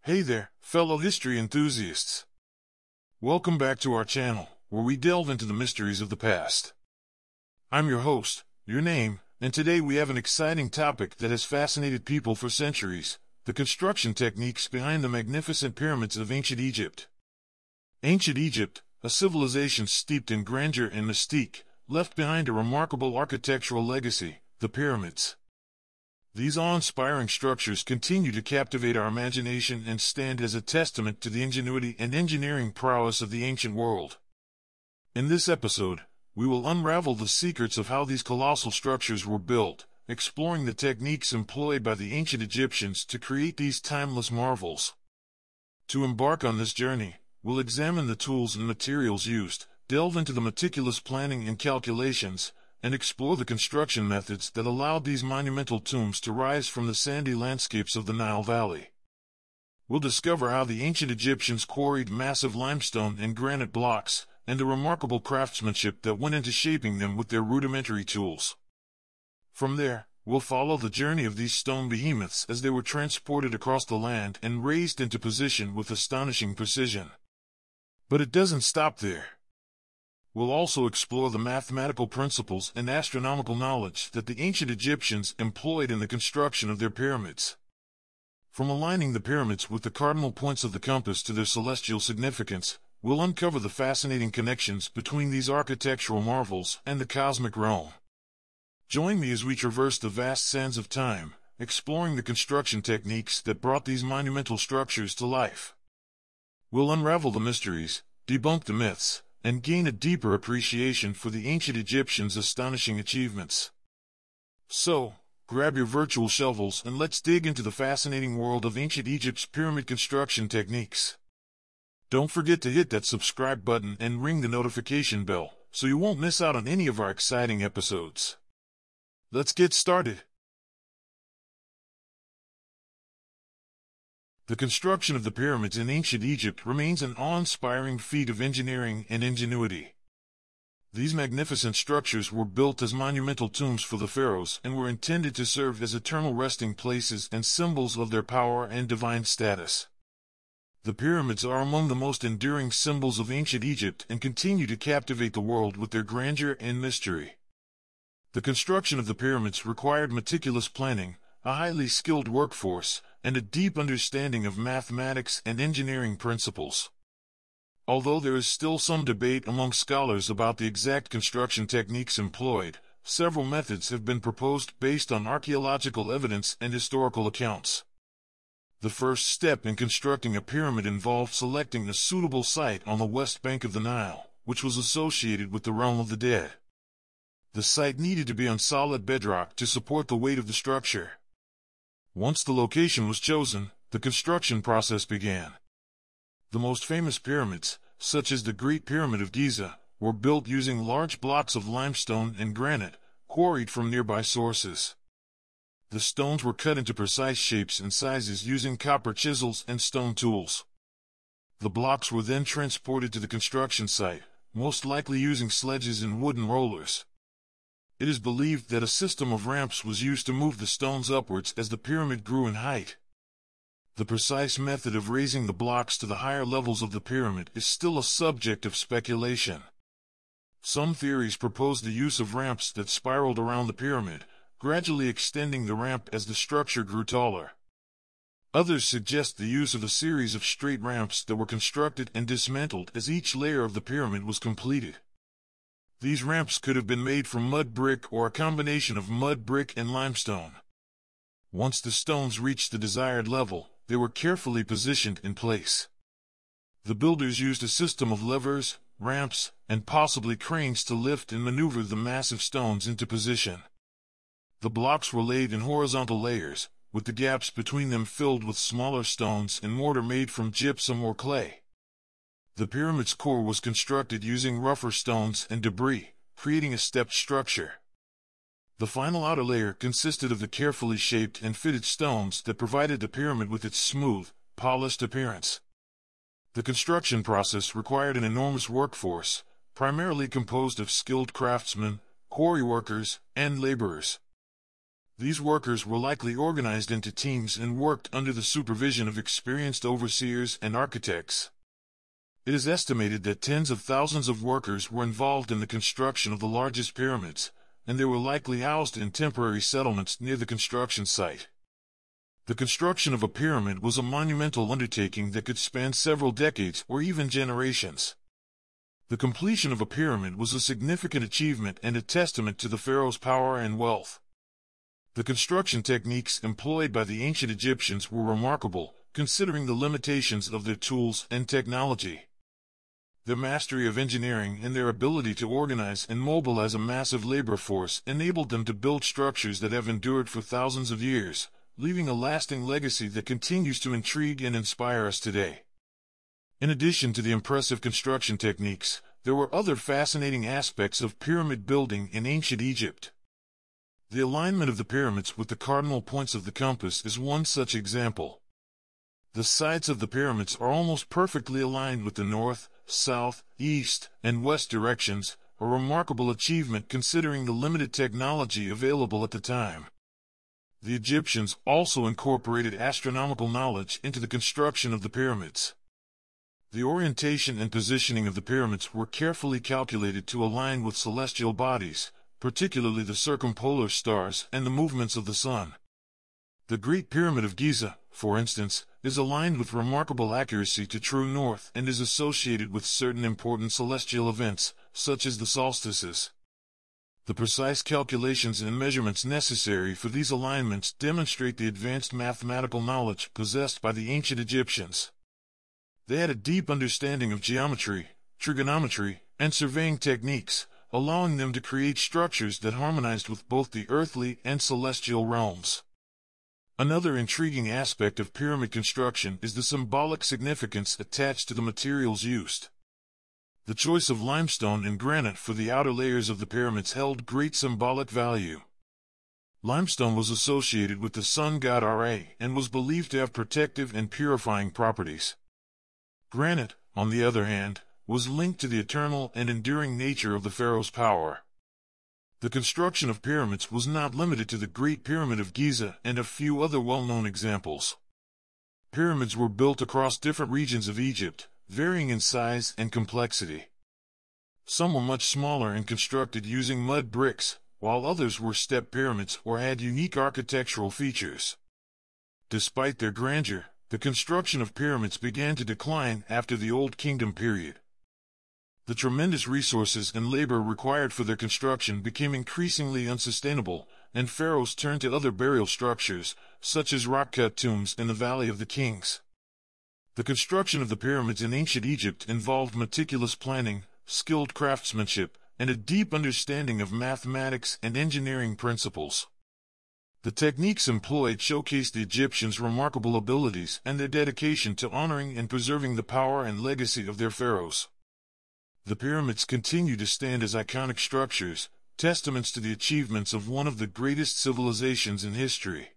Hey there, fellow history enthusiasts. Welcome back to our channel, where we delve into the mysteries of the past. I'm your host, your name, and today we have an exciting topic that has fascinated people for centuries: the construction techniques behind the magnificent pyramids of ancient Egypt. Ancient Egypt, a civilization steeped in grandeur and mystique, left behind a remarkable architectural legacy: the pyramids. These awe-inspiring structures continue to captivate our imagination and stand as a testament to the ingenuity and engineering prowess of the ancient world. In this episode, we will unravel the secrets of how these colossal structures were built, exploring the techniques employed by the ancient Egyptians to create these timeless marvels. To embark on this journey, we'll examine the tools and materials used, delve into the meticulous planning and calculations, and explore the construction methods that allowed these monumental tombs to rise from the sandy landscapes of the Nile Valley. We'll discover how the ancient Egyptians quarried massive limestone and granite blocks, and the remarkable craftsmanship that went into shaping them with their rudimentary tools. From there, we'll follow the journey of these stone behemoths as they were transported across the land and raised into position with astonishing precision. But it doesn't stop there. We'll also explore the mathematical principles and astronomical knowledge that the ancient Egyptians employed in the construction of their pyramids. From aligning the pyramids with the cardinal points of the compass to their celestial significance, we'll uncover the fascinating connections between these architectural marvels and the cosmic realm. Join me as we traverse the vast sands of time, exploring the construction techniques that brought these monumental structures to life. We'll unravel the mysteries, debunk the myths, and gain a deeper appreciation for the ancient Egyptians' astonishing achievements. So, grab your virtual shovels and let's dig into the fascinating world of ancient Egypt's pyramid construction techniques. Don't forget to hit that subscribe button and ring the notification bell, so you won't miss out on any of our exciting episodes. Let's get started. The construction of the pyramids in ancient Egypt remains an awe-inspiring feat of engineering and ingenuity. These magnificent structures were built as monumental tombs for the pharaohs and were intended to serve as eternal resting places and symbols of their power and divine status. The pyramids are among the most enduring symbols of ancient Egypt and continue to captivate the world with their grandeur and mystery. The construction of the pyramids required meticulous planning, a highly skilled workforce, and a deep understanding of mathematics and engineering principles. Although there is still some debate among scholars about the exact construction techniques employed, several methods have been proposed based on archaeological evidence and historical accounts. The first step in constructing a pyramid involved selecting a suitable site on the west bank of the Nile, which was associated with the realm of the dead. The site needed to be on solid bedrock to support the weight of the structure. Once the location was chosen, the construction process began. The most famous pyramids, such as the Great Pyramid of Giza, were built using large blocks of limestone and granite, quarried from nearby sources. The stones were cut into precise shapes and sizes using copper chisels and stone tools. The blocks were then transported to the construction site, most likely using sledges and wooden rollers. It is believed that a system of ramps was used to move the stones upwards as the pyramid grew in height. The precise method of raising the blocks to the higher levels of the pyramid is still a subject of speculation. Some theories propose the use of ramps that spiraled around the pyramid, gradually extending the ramp as the structure grew taller. Others suggest the use of a series of straight ramps that were constructed and dismantled as each layer of the pyramid was completed. These ramps could have been made from mud brick or a combination of mud brick and limestone. Once the stones reached the desired level, they were carefully positioned in place. The builders used a system of levers, ramps, and possibly cranes to lift and maneuver the massive stones into position. The blocks were laid in horizontal layers, with the gaps between them filled with smaller stones and mortar made from gypsum or clay. The pyramid's core was constructed using rougher stones and debris, creating a stepped structure. The final outer layer consisted of the carefully shaped and fitted stones that provided the pyramid with its smooth, polished appearance. The construction process required an enormous workforce, primarily composed of skilled craftsmen, quarry workers, and laborers. These workers were likely organized into teams and worked under the supervision of experienced overseers and architects. It is estimated that tens of thousands of workers were involved in the construction of the largest pyramids, and they were likely housed in temporary settlements near the construction site. The construction of a pyramid was a monumental undertaking that could span several decades or even generations. The completion of a pyramid was a significant achievement and a testament to the pharaoh's power and wealth. The construction techniques employed by the ancient Egyptians were remarkable, considering the limitations of their tools and technology. Their mastery of engineering and their ability to organize and mobilize a massive labor force enabled them to build structures that have endured for thousands of years, leaving a lasting legacy that continues to intrigue and inspire us today. In addition to the impressive construction techniques, there were other fascinating aspects of pyramid building in ancient Egypt. The alignment of the pyramids with the cardinal points of the compass is one such example. The sides of the pyramids are almost perfectly aligned with the north, south, east, and west directions, a remarkable achievement considering the limited technology available at the time. The Egyptians also incorporated astronomical knowledge into the construction of the pyramids. The orientation and positioning of the pyramids were carefully calculated to align with celestial bodies, particularly the circumpolar stars and the movements of the sun. The Great Pyramid of Giza, for instance, is aligned with remarkable accuracy to true north and is associated with certain important celestial events, such as the solstices. The precise calculations and measurements necessary for these alignments demonstrate the advanced mathematical knowledge possessed by the ancient Egyptians. They had a deep understanding of geometry, trigonometry, and surveying techniques, allowing them to create structures that harmonized with both the earthly and celestial realms. Another intriguing aspect of pyramid construction is the symbolic significance attached to the materials used. The choice of limestone and granite for the outer layers of the pyramids held great symbolic value. Limestone was associated with the sun god Ra and was believed to have protective and purifying properties. Granite, on the other hand, was linked to the eternal and enduring nature of the pharaoh's power. The construction of pyramids was not limited to the Great Pyramid of Giza and a few other well-known examples. Pyramids were built across different regions of Egypt, varying in size and complexity. Some were much smaller and constructed using mud bricks, while others were step pyramids or had unique architectural features. Despite their grandeur, the construction of pyramids began to decline after the Old Kingdom period. The tremendous resources and labor required for their construction became increasingly unsustainable, and pharaohs turned to other burial structures, such as rock-cut tombs in the Valley of the Kings. The construction of the pyramids in ancient Egypt involved meticulous planning, skilled craftsmanship, and a deep understanding of mathematics and engineering principles. The techniques employed showcased the Egyptians' remarkable abilities and their dedication to honoring and preserving the power and legacy of their pharaohs. The pyramids continue to stand as iconic structures, testaments to the achievements of one of the greatest civilizations in history.